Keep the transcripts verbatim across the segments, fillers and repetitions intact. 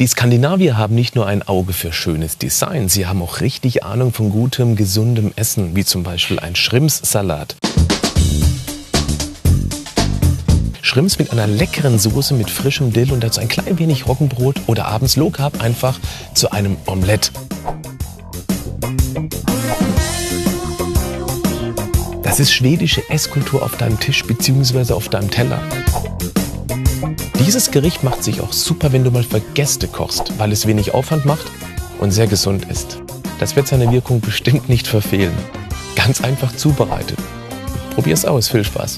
Die Skandinavier haben nicht nur ein Auge für schönes Design, sie haben auch richtig Ahnung von gutem, gesundem Essen, wie zum Beispiel ein Shrimps-Salat. Shrimps mit einer leckeren Soße mit frischem Dill und dazu ein klein wenig Roggenbrot oder abends Low Carb einfach zu einem Omelett. Das ist schwedische Esskultur auf deinem Tisch bzw. auf deinem Teller. Dieses Gericht macht sich auch super, wenn du mal für Gäste kochst, weil es wenig Aufwand macht und sehr gesund ist. Das wird seine Wirkung bestimmt nicht verfehlen. Ganz einfach zubereitet. Probier's aus, viel Spaß!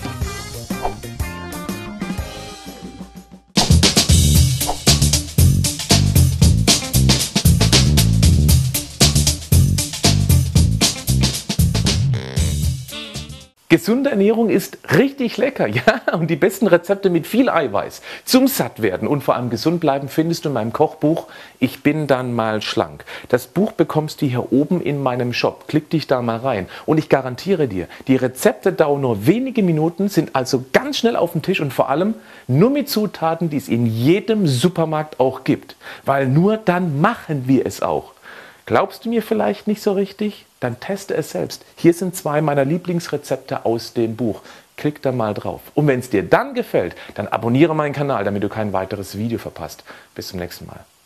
Gesunde Ernährung ist richtig lecker, ja, und die besten Rezepte mit viel Eiweiß zum Sattwerden und vor allem gesund bleiben findest du in meinem Kochbuch Ich bin dann mal schlank. Das Buch bekommst du hier oben in meinem Shop. Klick dich da mal rein und ich garantiere dir, die Rezepte dauern nur wenige Minuten, sind also ganz schnell auf dem Tisch und vor allem nur mit Zutaten, die es in jedem Supermarkt auch gibt, weil nur dann machen wir es auch. Glaubst du mir vielleicht nicht so richtig? Dann teste es selbst. Hier sind zwei meiner Lieblingsrezepte aus dem Buch. Klick da mal drauf. Und wenn es dir dann gefällt, dann abonniere meinen Kanal, damit du kein weiteres Video verpasst. Bis zum nächsten Mal.